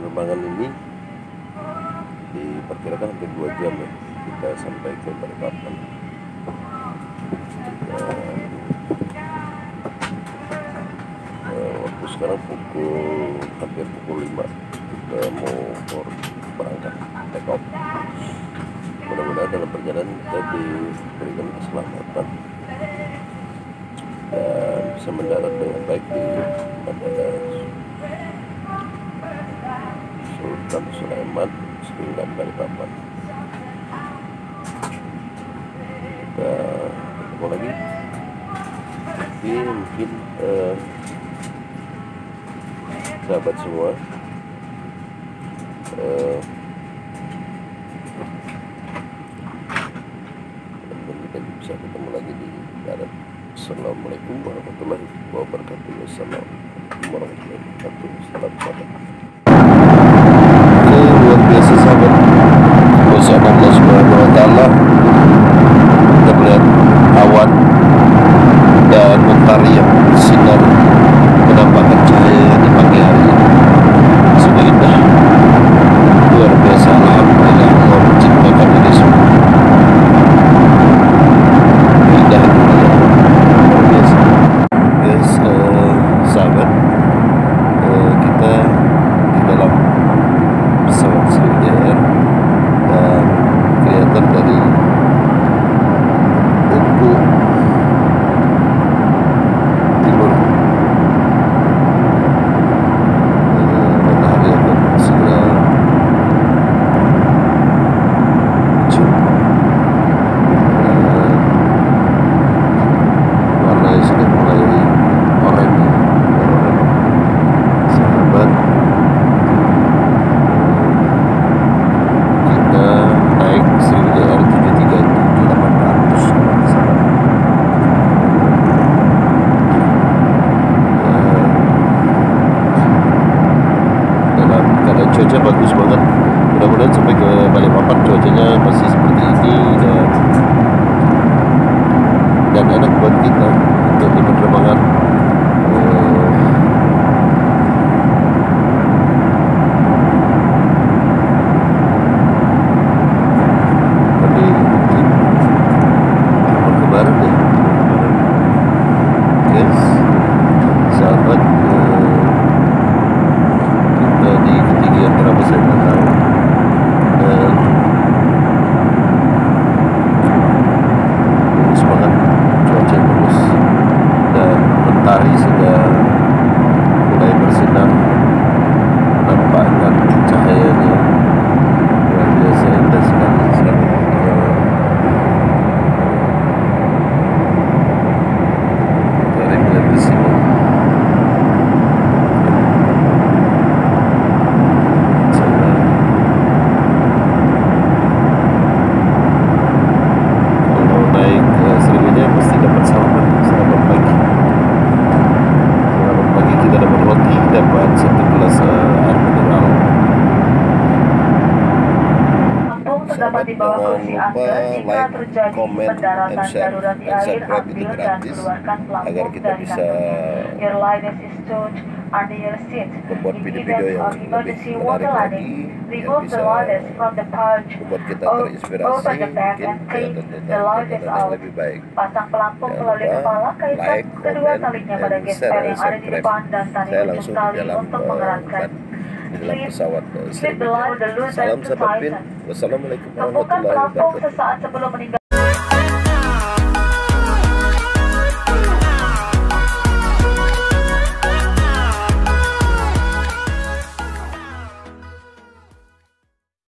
penerbangan ini diperkirakan hampir 2 jam ya kita sampai ke Balikpapan. Waktu sekarang hampir pukul 5 kita mau berangkat take off. Mudah-mudahan dalam perjalanan kita diberikan keselamatan dan bisa mendarat dengan baik di Bandara Sultan Sulaiman Seringan Balikpapan. Kita ketemu lagi, tapi mungkin sahabat semua, kita bisa ketemu lagi di darat. Assalamualaikum warahmatullahi wabarakatuh. Wassalamualaikum warahmatullahi wabarakatuh. Salam sahabat. Luar biasa sahabat, kuasa Allah Subhanahu wa Ta'ala. Kita melihat awan dan mentari yang bersinar menampakkan cahaya di pagi hari ini. Sungguh indah, luar biasa. Alhamdulillah Allah menciptakan ini semua. Indah dunia, luar biasa. Guys, sahabat, kita di dalam pesawat Sriwijaya Air dan kelihatan dari ufuk timur matahari akan segera muncul. Warnanya sudah mulai oranye. Sahabat, kita naik Sriwijaya Air 737-800 sahabat. Dalam keadaan cuaca bagus banget. Mudah-mudahan sampai ke Balikpapan cuacanya masih seperti ini dan enak buat kita untuk di penerbangan. Tapi mungkin timur ke barat ya, guys. Sahabat, kita di ketinggian berapa saya nggak tahu, dan bagus banget, cuaca bagus dan mentari sudah mulai bersinar, nampakkan cahayanya luar biasa indah sekali. Matahari mulai bersinar. Kalau naik ke Sriwijaya pasti dapat sarapan pagi. Sarapan pagi kita dapat roti, dapat 1 gelas air mineral. Terdapat di bawah kursi Anda jika terjadi comment, pendaratan and share. darurat di Dan air, subscribe itu ambil dan gratis keluarkan agar pelampung kita dari bisa kantong. Your luggage is stored under your seat. membuat In video-video event yang of emergency lebih water menarik landing, lagi, yang remove the bisa luggage from the pouch, membuat kita or terinspirasi, open the bag mungkin and take catatan the luggage yang out. lebih baik. Pasang pelampung Jangan melalui lupa kepala, kaitkan like, kedua comment, talinya pada and gesper share, yang ada di subscribe. depan dan tarik Saya ujung langsung di tali dalam untuk mengeratkan. di dalam pesawat Slip the Sriwijaya. loose Salam and to sahabat Pin. tighten. Wassalamualaikum Tumpukan warahmatullahi pelampung wabarakatuh. sesaat sebelum meninggalkan